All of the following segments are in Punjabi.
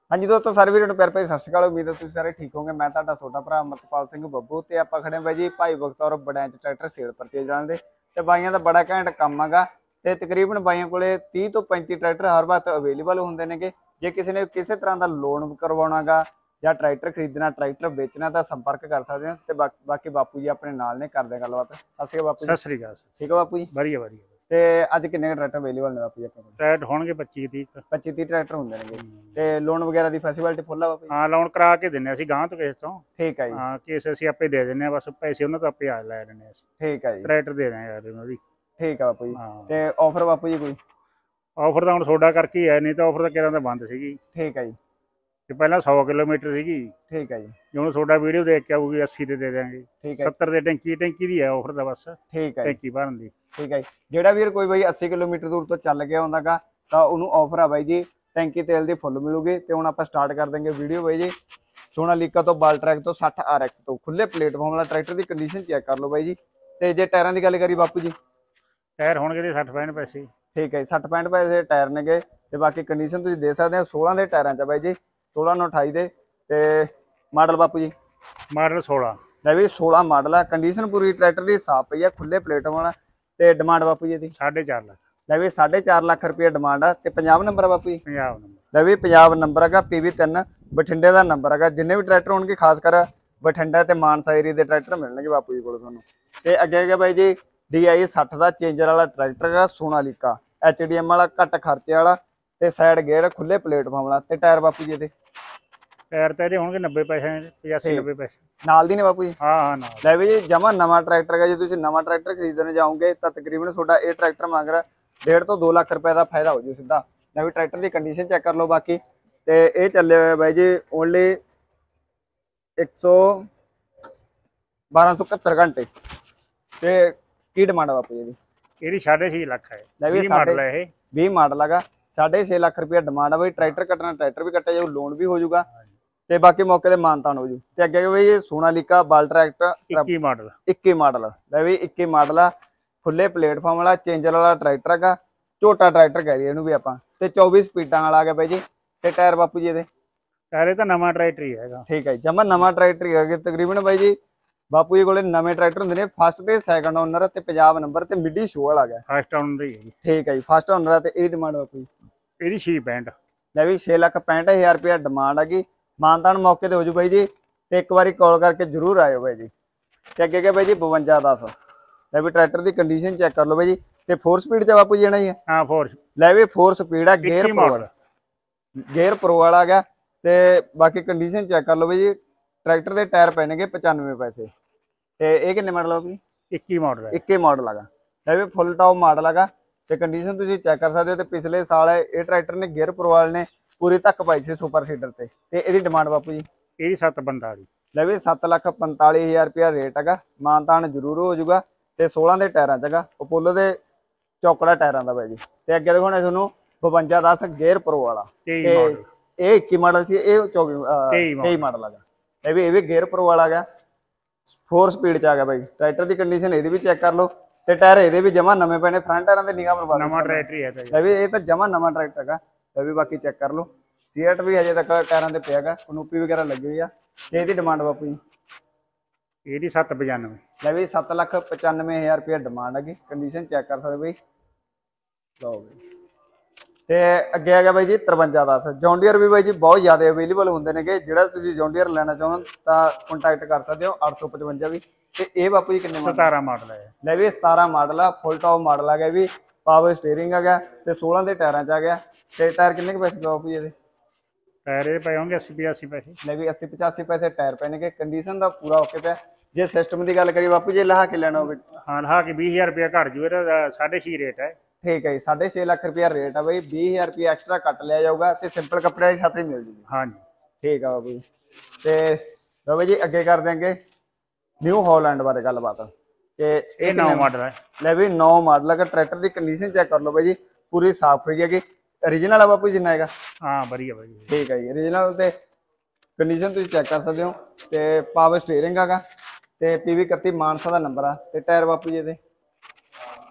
हाँ जी दोस्तों सारे वीरों प्यार भरी सत श्री अकाल। उम्मीद है तुम सारे ठीक होंगे। मैं ਤੁਹਾਡਾ ਛੋਟਾ ਭਰਾ ਅਮਰਪਾਲ ਸਿੰਘ ਬੱਬੂ ਤੇ ਆਪਾਂ ਖੜੇ ਬਾਈ ਜੀ ਭਾਈ Bakhtaur branch tractor sale purchase ਜਾਣ ਦੇ ਤੇ ਬਾਈਆਂ ਦਾ ਬੜਾ ਘੈਂਟ ਕੰਮ ਹੈਗਾ ਤੇ ਤਕਰੀਬਨ ਬਾਈਆਂ ਕੋਲੇ 30 ਤੋਂ 35 ਟਰੈਕਟਰ ਹਰ ਵਕਤ ਅਵੇਲੇਬਲ ਹੁੰਦੇ ਨੇਗੇ। ਜੇ ਕਿਸੇ ਨੇ ਕਿਸੇ ਤਰ੍ਹਾਂ ਦਾ ਲੋਨ ਕਰਵਾਉਣਾਗਾ ਜਾਂ ਟਰੈਕਟਰ ਖਰੀਦਣਾ ਟਰੈਕਟਰ ਵੇਚਣਾ ਤਾਂ ਸੰਪਰਕ ਕਰ ਸਕਦੇ ਹੋ ਤੇ ਬਾਕੀ ਬਾਪੂ ਜੀ ਆਪਣੇ ਨਾਲ ਨੇ ਕਰਦੇ ਗੱਲਬਾਤ। ਅਸੀਂ ਬਾਪੂ ਜੀ ਸਤਿ ਸ੍ਰੀ ਅਕਾਲ। ਠੀਕ ਹੈ ਬਾਪੂ ਜੀ ਵਧੀਆ ਵਧੀਆ। ਤੇ ਅੱਜ ਕਿੰਨੇ ਟਰੈਕਟਰ ਅਵੇਲੇਬਲ ਨੇ ਬਾਪੂ ਜੀ ਆਪਣੇ ਕੋਲ? ਟਰੈਕਟਰ ਹੋਣਗੇ 25 30 25 30 ਟਰੈਕਟਰ ਹੁੰਦੇ ਨੇਗੇ ਤੇ ਲੋਨ ਵਗੈਰਾ ਦੀ ਫੈਸਿਲਿਟੀ ਫੁੱਲ ਆ ਬਾਪੂ ਜੀ? ਹਾਂ ਲੋਨ ਕਰਾ ਕੇ ਦਿੰਨੇ ਅਸੀਂ ਗਾਂ ਤੋਂ ਕਿਸੇ ਤੋਂ। ਠੀਕ ਹੈ ਜੀ। ਹਾਂ ਕੇਸ ਅਸੀਂ ਆਪੇ ਦੇ ਦਿੰਨੇ ਆ, ਬਸ ਪੈਸੇ ਉਹਨਾਂ ਤੋਂ ਆਪੇ ਆ ਲੈ ਲੈਣੇ ਅਸੀਂ। ਠੀਕ ਹੈ ਜੀ। ਟਰੈਕਟਰ ਦੇ ਦਾਂਗੇ ਯਾਰ ਉਹਨਾਂ ਦੀ। ਠੀਕ ਆ ਬਾਪੂ ਜੀ। ਹਾਂ ਤੇ ਆਫਰ ਬਾਪੂ ਜੀ ਕੋਈ? ਆਫਰ ਤਾਂ ਹੁਣ ਤੁਹਾਡਾ ਕਰਕੇ ਹੀ ਹੈ, ਨਹੀਂ ਤਾਂ ਆਫਰ ਤਾਂ ਕਿਹੜਾ ਦਾ ਬੰਦ ਸੀਗੀ। ਠੀਕ ਹੈ ਜੀ। ਤੇ ਪਹਿਲਾਂ 100 ਕਿਲੋਮੀਟਰ ਸੀਗੀ। ਠੀਕ ਹੈ ਜੀ। ਜੇ ਹੁਣ ਤੁਹਾਡਾ ਵੀਡੀਓ ਦੇਖ ਕੇ ਆਊਗੀ 80 ਤੇ ਦੇ ਦਾਂਗੇ। ਠੀਕ ਹੈ 70 ਦੇ ਟੈਂਕੀ ਦੀ ਹੈ ਆਫਰ ਦਾ ਬਸ। ਠੀਕ ਹੈ ਟੈਂਕੀ ਭਰਨ ਦੀ। ਠੀਕ ਹੈ ਜੀ। ਜਿਹੜਾ ਵੀਰ ਕੋਈ ਬਾਈ 80 ਕਿਲੋਮੀਟਰ ਦੂਰ ਤੋਂ ਚੱਲ ਗਿਆ ਹੁੰਦਾਗਾ ਤਾਂ ਉਹਨੂੰ ਆਫਰ ਆ ਬਾਈ ਜੀ ਟੈਂਕੀ ਤੇਲ ਦੀ ਫੁੱਲ ਮਿਲੂਗੀ। ਤੇ ਹੁਣ ਆਪਾਂ ਸਟਾਰਟ ਕਰ ਦਾਂਗੇ ਵੀਡੀਓ ਬਾਈ ਜੀ ਸੋਨਾਲੀਕਾ ਤੋਂ ਬਾਲਟਰੈਕ ਤੋਂ 60 RX ਤੋਂ ਖੁੱਲੇ ਪਲੇਟਫਾਰਮ ਵਾਲਾ ਟਰੈਕਟਰ ਦੀ ਕੰਡੀਸ਼ਨ ਚੈੱਕ ਕਰ ਲਓ ਬਾਈ ਜੀ। ਤੇ ਜੇ ਟਾਇਰਾਂ ਦੀ ਗੱਲ ਕਰੀ ਬਾਪੂ ਜੀ? ਟਾਇਰ ਹੋਣਗੇ ਦੇ 60 65 ਪੈਸੇ। ਠੀਕ ਹੈ ਜੀ। 60 65 ਪੈਸੇ ਟਾਇਰ ਨੇਗੇ ਤੇ ਬਾਕੀ ਕੰਡੀਸ਼ਨ ਤੁਸੀਂ ਦੇ ਸਕਦੇ ਹੋ 16 ਦੇ ਟਾਇਰਾਂ 'ਚ ਬਾਈ ਜੀ 16 ਨੂੰ 28 ਦੇ। ਤੇ ਮਾਡਲ ਬਾਪੂ ਜੀ? ਮਾਡਲ 16। ਲੈ ਵੀ 16 ਮਾਡਲ ਆ। ਕੰਡੀਸ਼ਨ ਪੂਰੀ ਟਰੈਕਟਰ ਦੀ ਸਾਫ ਪਈ ਆ ਖੁੱਲੇ ਪਲੇਟਫਾਰਮ ਵਾਲਾ। ਤੇ ਡਿਮਾਂਡ ਬਾਪੂ ਜੀ ਦੀ 4.5 ਲੱਖ। ਲੈ ਵੀ 4.5 ਲੱਖ ਰੁਪਏ ਡਿਮਾਂਡ ਆ। ਤੇ ਪੰਜਾਬ ਨੰਬਰ ਆ ਬਾਪੂ ਜੀ? ਪੰਜਾਬ ਨੰਬਰ। ਲੈ ਵੀ ਪੰਜਾਬ ਨੰਬਰ ਹੈਗਾ PV3 ਬਠਿੰਡੇ ਦਾ ਨੰਬਰ ਹੈਗਾ। ਜਿੰਨੇ ਵੀ ਟਰੈਕਟਰ ਹੋਣਗੇ ਖਾਸ ਕਰ ਬਠਿੰਡਾ ਤੇ ਮਾਨਸਾ ਏਰੀਆ ਦੇ ਟਰੈਕਟਰ ਮਿਲਣਗੇ ਬਾਪੂ ਜੀ ਕੋਲ ਤੁਹਾਨੂੰ। ਤੇ ਅੱਗੇ ਹੈਗਾ ਬਾਈ ਜੀ DI 60 ਦਾ ਚੇਂਜਰ ਵਾਲਾ ਟਰੈਕਟਰ ਹੈਗਾ ਸੋਨਾਲੀਕਾ HDM ਵਾਲਾ ਘੱਟ ਖਰਚੇ ਵਾਲਾ ਤੇ ਸਾਈਡ ਗੇਅਰ ਖੁੱਲੇ ਪਲੇਟਫਾਰਮ ਵਾਲਾ। ਤੇ ਟਾਇਰ ਬਾਪੂ ਜੀ ਇਹਦੇ? ਟਾਇਰ ਤਾਂ ਇਹਦੇ ਹੋਣਗੇ 90 ਪੈਸੇ 85 90 ਪੈਸੇ ਨਾਲ ਦੀ ਨੇ ਬਾਪੂ ਜੀ? ਹਾਂ ਹਾਂ ਨਾਲ। ਲੈ ਵੀ ਜੀ ਜਮਾ ਨਵਾਂ ਟਰੈਕਟਰ ਹੈਗਾ। ਜੇ ਤੁਸੀਂ ਨਵਾਂ ਟਰੈਕਟਰ ਖਰੀਦਣ ਜਾਓਗੇ ਤਾਂ ਤਕਰੀਬਨ ਤੁਹਾਡਾ ਇਹ ਟਰੈਕਟਰ ਮੰਗ ਰਿਹਾ 1.5 ਤੋਂ 2 ਲੱਖ ਰੁਪਏ ਦਾ ਫਾਇਦਾ ਹੋ ਜੂ ਸਿੱਧਾ। ਲੈ ਵੀ ਟਰੈਕਟਰ ਦੀ ਕੰਡੀਸ਼ਨ ਚੈੱਕ ਕਰ ਲਓ ਬਾਕੀ। ਤੇ ਇਹ ਚੱਲੇ ਹੋਏ ਬਾਈ ਜੀ ਓਨਲੀ 1271 ਘੰਟੇ। ਤੇ ਕੀ ਡਿਮਾਂਡ ਆ ਬਾਪੂ ਜੀ ਇਹਦੀ? ਇਹਦੀ 6.5 ਲੱਖ ਹੈ। ਲੈ ਵੀ 20 ਮਾਡਲ ਹੈ ਇਹ। 20 ਮਾਡਲ ਹੈਗਾ। 6.5 ਲੱਖ ਰੁਪਏ ਡਿਮਾਂਡ ਆ ਬਾਈ। ਟਰੈਕਟਰ ਕੱਟਣਾ ਟਰੈਕਟਰ ਵੀ ਕੱਟਿਆ ਜਾਊ ਲੋਨ ਵੀ ਹੋ ਜਾਊਗਾ ਤੇ ਬਾਕੀ ਮੌਕੇ ਤੇ ਮਾਨਤਾਨ ਹੋ ਜੂ। ਤੇ ਅੱਗੇ ਬਈ ਸੋਨਾਲੀਕਾ ਬਾਲਟਰੈਕ 21 ਮਾਡਲ। 21 ਮਾਡਲ। ਲੈ ਵੀ 21 ਮਾਡਲ ਆ ਖੁੱਲੇ ਪਲੇਟਫਾਰਮ ਵਾਲਾ ਚੇਂਜਰ ਵਾਲਾ ਟਰੈਕਟਰ ਹੈਗਾ। ਝੋਟਾ ਟਰੈਕਟਰ ਕਹਿ ਦਈਏ ਇਹਨੂੰ ਵੀ ਆਪਾਂ। ਤੇ 24 ਸਪੀਡਾਂ ਵਾਲਾ ਆ ਗਿਆ ਬਾਈ ਜੀ। ਤੇ ਟਾਇਰ ਬਾਪੂ ਜੀ ਇਹਦੇ? ਟਾਇਰ ਤਾਂ ਨਵਾਂ ਟਰੈਕਟਰ ਹੀ ਹੈਗਾ। ਠੀਕ ਹੈ ਜੀ ਜਮਾ ਨਵਾਂ ਟਰੈਕਟਰ ਹੀ ਹੈਗਾ। ਤਕਰੀਬਨ ਬਾਈ ਜੀ ਬਾਪੂ ਜੀ ਕੋਲੇ ਨਵੇਂ ਟਰੈਕਟਰ ਹੁੰਦੇ ਨੇ ਫਸਟ ਤੇ ਸੈਕੰਡ ਓਨਰ ਤੇ ਪੰਜਾਬ ਨੰਬਰ ਤੇ ਮਿੱਡੀ ਸ਼ੋ ਵਾਲਾ ਗਿਆ। ਫਸਟ ਓਨਰ ਹੀ ਹੈ ਜੀ। ਠੀਕ ਹੈ ਜੀ ਫਸਟ ਓਨਰ ਤੇ ਇਹਦੀ ਡਿਮਾਂਡ ਬਾਪੂ ਜੀ? ਇਹਦੀ 6.65। ਲੈ ਵੀ 6,65,000 ਰੁਪਏ ਡਿਮਾਂਡ ਹੈਗੀ। ਮਾਨਤਾਨ ਮੌਕੇ ਤੇ ਹੋ ਜੂ ਬਾਈ ਜੀ। ਤੇ ਇੱਕ ਵਾਰੀ ਕਾਲ ਕਰਕੇ ਜਰੂਰ ਆਇਓ ਬਾਈ ਜੀ। ਤੇ ਅੱਗੇ ਗਿਆ ਬਾਈ ਜੀ 5210। ਲੈ ਵੀ ਟਰੈਕਟਰ ਦੀ ਕੰਡੀਸ਼ਨ ਚੈੱਕ ਕਰ ਲਓ ਬਾਈ ਜੀ। ਤੇ 4 ਸਪੀਡ ਚ ਬਾਪੂ ਜੀ ਆਣਾ ਹੀ ਹੈ? ਹਾਂ 4। ਲੈ ਵੀ 4 ਸਪੀਡ ਆ ਗੇਅਰ ਮਾਡਲ। ਗੇਅਰ ਪ੍ਰੋ ਵਾਲਾ ਗਿਆ। ਤੇ ਬਾਕੀ ਕੰਡੀਸ਼ਨ ਚੈੱਕ ਕਰ ਲਓ ਬਾਈ ਜੀ। ਟਰੈਕਟਰ ਦੇ ਟਾਇਰ ਪੈਣਗੇ 95 ਪੈਸੇ। ਤੇ ਇਹ ਕਿੰਨੇ ਮਾਡਲ ਆ ਬਾਈ? 21 ਮਾਡਲ ਹੈ। 21 ਮਾਡਲ ਹੈਗਾ। ਲੈ ਵੀ ਫੁੱਲ ਟੌਪ ਮਾਡਲ ਹੈਗਾ। ਤੇ ਕੰਡੀਸ਼ਨ ਤੁਸੀਂ ਚੈੱਕ ਕਰ ਸਕਦੇ ਹੋ। ਤੇ ਪਿਛਲੇ ਸਾਲ ਇਹ ਟਰੈਕਟਰ ਨੇ ਗੇਅਰ ਪ੍ਰੋ ਵਾਲੇ ਨੇ ਪੂਰੀ ਧੱਕ ਪਾਈ ਸੀ ਸੁਪਰ ਸੀਡਰ ਤੇ। ਤੇ ਇਹਦੀ ਡਿਮਾਂਡ ਬਾਪੂ ਜੀ? ਇਹਦੀ 7.45। ਲੈ ਵੀ 7,45,000 ਰੁਪਇਆ ਰੇਟ ਹੈਗਾ। ਮਾਨਤਾਨ ਜ਼ਰੂਰ ਹੋ ਜਾਊਗਾ। ਤੇ 16 ਦੇ ਟਾਇਰਾਂ ਚ ਹੈਗਾ। ਅਪੋਲੋ ਦੇ ਚੌਕੜਾ ਟਾਇਰਾਂ ਦਾ ਬਾਈ ਜੀ। ਤੇ ਅੱਗੇ ਦਿਖਾਉਣਾ ਤੁਹਾਨੂੰ 5210 ਗੇਅਰ ਪ੍ਰੋ ਵਾਲਾ। ਤੇ ਇਹ 21 ਮਾਡਲ ਸੀ ਇਹ 23 ਮਾਡਲ ਹੈਗਾ। ਇਹ ਵੀ ਗੇਅਰ ਪ੍ਰੋ ਵਾਲਾ ਹੈਗਾ। 4 ਸਪੀਡ ਚ ਆ ਗਿਆ ਬਾਈ। ਟਰੈਕਟਰ ਦੀ ਕੰਡੀਸ਼ਨ ਇਹਦੀ ਵੀ ਚੈੱਕ ਕਰ ਲਓ। ਤੇ ਟਾਇਰ ਇਹਦੇ ਵੀ ਜਮਾ ਨਵੇਂ ਪੈਣੇ ਫਰੰਟ ਟਾਇਰਾਂ ਦੇ ਨਿਗਾਹ ਮਰਵਾ ਨਵਾਂ ਟਰੈਕਟਰ ਹੀ ਹੈ ਤਾਂ ਇਹ ਵੀ ਇਹ ਤਾਂ ਜਮਾ ਨਵਾਂ ਟਰੈਕਟਰ ਹੈਗਾ। ਇਹ ਵੀ ਬਾਕੀ ਚੈੱਕ ਕਰ ਲਓ। ਸੀਟ ਵੀ ਹਜੇ ਤੱਕ ਟਾਇਰਾਂ ਤੇ ਪਿਆ ਹੈਗਾ। ਕਨੂਪੀ ਵਗੈਰਾ ਲੱਗੀ ਹੋਈ ਆ। ਤੇ ਇਹਦੀ ਡਿਮਾਂਡ ਬਾਪੂ ਜੀ? ਇਹਦੀ 7.95। ਲੈ ਵੀ 7,95,000 ਰੁਪਏ ਡਿਮਾਂਡ ਹੈਗੀ। ਕੰਡੀਸ਼ਨ ਚੈੱਕ ਕਰ ਸਕਦੇ ਬਈ। ਲਓ ਬਈ। ਤੇ ਅੱਗੇ ਆ ਗਿਆ ਬਾਈ ਜੀ 5310। ਜੌਂਡੀਅਰ ਵੀ ਬਾਈ ਜੀ ਬਹੁਤ ਜ਼ਿਆਦਾ ਅਵੇਲੇਬਲ ਹੁੰਦੇ ਨੇਗੇ। ਜਿਹੜਾ ਤੁਸੀਂ ਜੌਂਡੀਅਰ ਲੈਣਾ ਚਾਹੋ ਤਾਂ ਕੰਟੈਕਟ ਕਰ ਸਕਦੇ ਹੋ 855 ਵੀ। ਤੇ ਇਹ ਬਾਪੂ ਜੀ ਕਿੰਨੇ 17 ਮਾਡਲ ਹੈ? ਲੈ ਵੀ 17 ਮਾਡਲ ਆ ਫੁੱਲ ਟੌਪ ਮਾਡਲ ਆ ਗਿਆ ਵੀ। ਪਾਵਰ ਸਟੀਅਰਿੰਗ ਆ ਗਿਆ। ਤੇ 16 ਦੇ ਟਾਇਰਾਂ ਚ ਆ ਗਿਆ। ਤੇ ਟਾਇਰ ਕਿੰਨੇ ਕੁ ਪੈਸੇ ਬਾਪੂ ਜੀ ਇਹਦੇ? ਟਾਇਰ ਇਹ ਪਏ ਹੋਣਗੇ 80-85 ਪੈਸੇ। ਲੈ ਵੀ 80-85 ਪੈਸੇ ਟਾਇਰ ਪੈਣਗੇ। ਕੰਡੀਸ਼ਨ ਦਾ ਪੂਰਾ ਓਕੇ ਪਿਆ। ਜੇ ਸਿਸਟਮ ਦੀ ਗੱਲ ਕਰੀ ਬਾਪੂ ਜੀ ਲਹਾ ਕੇ ਲੈਣਾ ਹੋਵੇ? ਹਾਂ ਲਹਾ ਕੇ 20,000 ਰੁਪਇਆ ਘੱਟ ਜੂ। ਇਹਦਾ 6.5 ਰੇਟ ਹੈ। ਠੀਕ ਹੈ ਜੀ 6.5 ਲੱਖ ਰੁਪਇਆ ਰੇਟ ਆ ਬਈ। 20,000 ਰੁਪਇਆ ਐਕਸਟਰਾ ਕੱਟ ਲਿਆ ਜਾਊਗਾ। ਤੇ ਸਿੰਪਲ ਕੱਪੜੇ ਦੀ ਛਾਤਰੀ ਮਿਲ ਜੂਗੀ। ਹਾਂਜੀ ਠੀਕ ਆ ਬਾਬੂ ਜੀ। ਤੇ ਲਓ ਜੀ ਅੱਗੇ ਕਰ ਦਿਆਂਗੇ ਨਿਊ ਹਾਲੈਂਡ ਬਾਰੇ ਗੱਲਬਾਤ। ਤੇ ਇਹ 9 ਮਾਡਲ ਹੈ। ਲੈ ਵੀ 9 ਮਾਡਲ ਹੈਗਾ। ਟਰੈਕਟਰ ਦੀ ਕੰਡੀਸ਼ਨ ਚੈੱਕ ਕਰ ਲਓ ਬਾਈ ਜੀ ਪੂਰੀ ਸਾਫ਼ ਹੋਈ ਹੈਗੀ। ਓਰੀਜਨਲ ਆ ਬਾਪੂ ਜਿੰਨਾ ਹੈਗਾ? ਹਾਂ ਵਧੀਆ ਵਧੀਆ। ਠੀਕ ਹੈ ਜੀ ਓਰੀਜਨਲ। ਤੇ ਕੰਡੀਸ਼ਨ ਤੁਸੀਂ ਚੈੱਕ ਕਰ ਸਕਦੇ ਹੋ। ਤੇ ਪਾਵਰ ਸਟੀਅਰਿੰਗ ਹੈਗਾ। ਤੇ PV 31 ਮਾਨਸਾ ਦਾ ਨੰਬਰ ਆ। ਤੇ ਟਾਇਰ ਬਾਪੂ ਜੀ ਇਹਦੇ?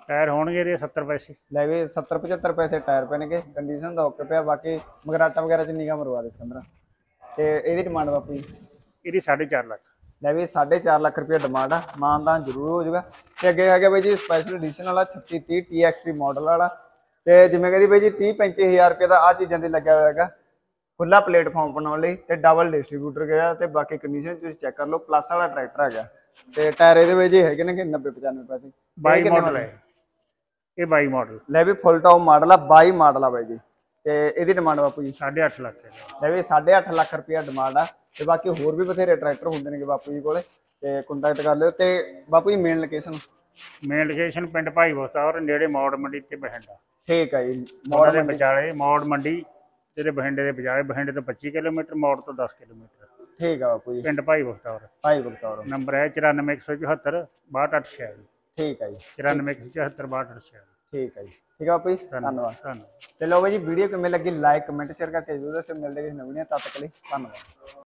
ਟਾਇਰ ਹੋਣਗੇ ਇਹਦੇ 70 ਪੈਸੇ। ਲੈ ਵੀ 70 75 ਪੈਸੇ ਟਾਇਰ ਪੈਣਗੇ, ਕੰਡੀਸ਼ਨ ਦਾ ਓਕੇ ਪਿਆ। ਬਾਕੀ ਮਗਰਾਟਾ ਵਗੈਰਾ ਚ ਨਿਗਾ ਮਰਵਾ ਦੇ ਸਿਕੰਦਰਾ। ਤੇ ਇਹਦੀ ਡਿਮਾਂਡ ਬਾਪੂ ਜੀ ਇਹਦੀ 4.5 ਲੱਖ। ਲੈ ਵੀ 4.5 ਲੱਖ ਰੁਪਏ ਡਿਮਾਂਡ ਆ, ਮਾਨਦਾਨ ਜ਼ਰੂਰ ਹੋ ਜਾਊਗਾ। ਤੇ ਅੱਗੇ ਹੈਗਾ ਬਾਈ ਜੀ ਸਪੈਸ਼ਲ ਐਡੀਸ਼ਨ ਵਾਲਾ 3630 TXT ਮਾਡਲ ਵਾਲਾ। ਤੇ ਜਿਵੇਂ ਕਹਿੰਦੀ ਬਾਈ ਜੀ 30 35000 ਰੁਪਏ ਦਾ ਆ ਚੀਜ਼ਾਂ ਤੇ ਲੱਗਿਆ ਹੋਇਆ ਹੈਗਾ, ਖੁੱਲਾ ਪਲੇਟਫਾਰਮ ਬਣਾਉਣ ਲਈ ਤੇ ਡਬਲ ਡਿਸਟ੍ਰੀਬਿਊਟਰ ਗਿਆ। ਤੇ ਬਾਕੀ ਕੰਡੀਸ਼ਨ ਤੁਸੀਂ ਚੈੱਕ ਕਰ ਲਓ, ਪਲੱਸ ਵਾਲਾ ਟਰੈਕਟਰ ਹੈਗਾ। ਤੇ ਟਾਇਰ ਇਹਦੇ ਵਿੱਚ ਹੈਗੇ ਨੇ 90 95 ਪੈਸੇ। 22 ਮਾਡਲ ਹੈ ਇਹ, 22 ਮਾਡਲ। ਲੈ ਵੀ ਫੁੱਲ ਟੌਪ ਮਾਡਲ ਆ, 22 ਮਾਡਲ ਆ ਬਾਈ ਜੀ। ਤੇ ਇਹਦੀ ਡਿਮਾਂਡ ਬਾਪੂ ਜੀ 8.5 ਲੱਖ ਹੈ। ਲੈ ਵੀ 8.5 ਲੱਖ ਰੁਪਏ ਡਿਮਾਂਡ ਆ। ਤੇ ਬਾਕੀ ਹੋਰ ਵੀ ਬਥੇਰੇ ਟਰੈਕਟਰ ਹੁੰਦੇ ਨੇ ਬਾਪੂ ਜੀ ਕੋਲੇ, ਤੇ ਕੰਟੈਕਟ ਕਰ ਲਿਓ। ਤੇ ਬਾਪੂ ਜੀ ਮੇਨ ਲੋਕੇਸ਼ਨ ਲੋਕੇਸ਼ਨ ਪਿੰਡ ਭਾਈ ਬਖਤੌਰ, ਨੇੜੇ ਮੌੜ ਮੰਡੀ ਤੇ ਬਠਿੰਡਾ। ਠੀਕ ਹੈ ਜੀ। ਮੌੜ ਦੇ ਵਿਚਾਲੇ ਮੌੜ ਮੰਡੀ ਤੇ ਬਠਿੰਡੇ ਦੇ ਵਿਚਾਲੇ। ਬਠਿੰਡੇ ਤੋਂ 25 ਕਿਲੋਮੀਟਰ, ਮੌੜ ਤੋਂ 10 ਕਿਲੋਮੀਟਰ। ਠੀਕ ਆ ਬਾਪੂ ਜੀ। ਪਿੰਡ ਭਾਈ ਬਖਤੌਰ। ਭਾਈ ਬਖਤੌਰ। ਨੰਬਰ ਹੈ 94 174 6286। ਠੀਕ ਹੈ ਜੀ। 94 174 6286। ਠੀਕ ਹੈ ਜੀ। ਠੀਕ ਆ ਬਾਪੂ ਜੀ, ਧੰਨਵਾਦ। ਤੇ ਲਓ ਬਾਈ ਜੀ, ਵੀਡੀਓ ਕਿਵੇਂ ਲੱਗੀ ਲਾਈਕ ਕਮੈਂਟ ਸ਼ੇਅਰ ਕਰਕੇ ਜਰੂਰ ਦੱਸਿਓ। ਮਿਲਦੇ ਕਿਸੇ ਨਵੀਂ ਤਦ ਤੱਕ ਲਈ ਧੰਨਵਾਦ।